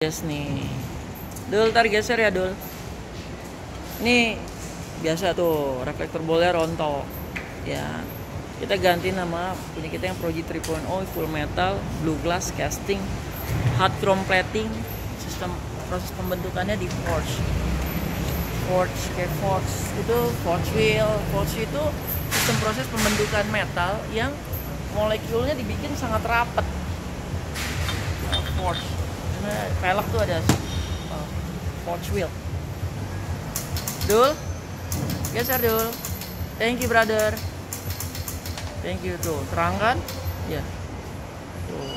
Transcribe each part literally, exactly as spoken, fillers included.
Yes nih. Dul, tar geser ya Dul. Ini biasa tuh reflektor bolnya rontok. Ya, kita ganti nama punya kita yang Pro G tiga titik nol full metal, blue glass casting, hard chrome plating, sistem proses pembentukannya di forge. Forge kayak forge itu forge wheel, forge itu sistem proses pembentukan metal yang molekulnya dibikin sangat rapat. Forge. Karena pelek tuh ada uh, forge wheel. Dul, geser Dul. Thank you brother. Thank you tuh, terang kan? Ya. Tuh.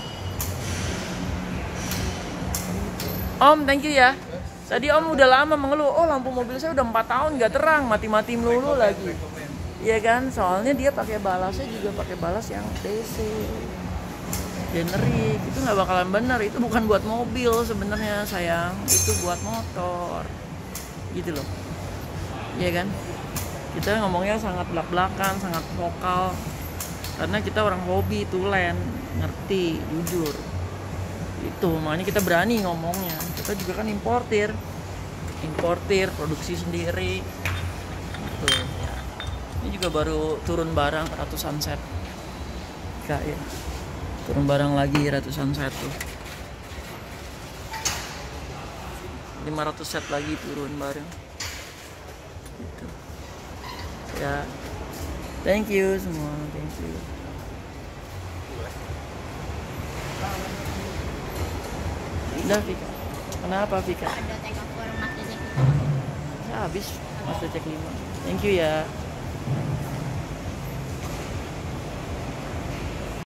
Om, thank you ya. Tadi Om udah lama mengeluh, oh lampu mobil saya udah empat tahun nggak terang, mati-mati melulu lagi. Iya kan? Soalnya dia pakai balasnya juga pakai balas yang D C. Generik, itu nggak bakalan bener, itu bukan buat mobil sebenarnya sayang, itu buat motor gitu loh, iya kan? Kita ngomongnya sangat belak-belakan, sangat vokal karena kita orang hobi tulen, ngerti, jujur itu, makanya kita berani ngomongnya. Kita juga kan importir importir, produksi sendiri gitu ya. Ini juga baru turun barang ratusan set kayak turun barang lagi ratusan set tuh, lima ratus set lagi turun barang gitu ya. Thank you semua, thank you. Udah Vika, kenapa Vika? Ada take over Mazda C lima. Ya habis Mazda C lima. Thank you ya.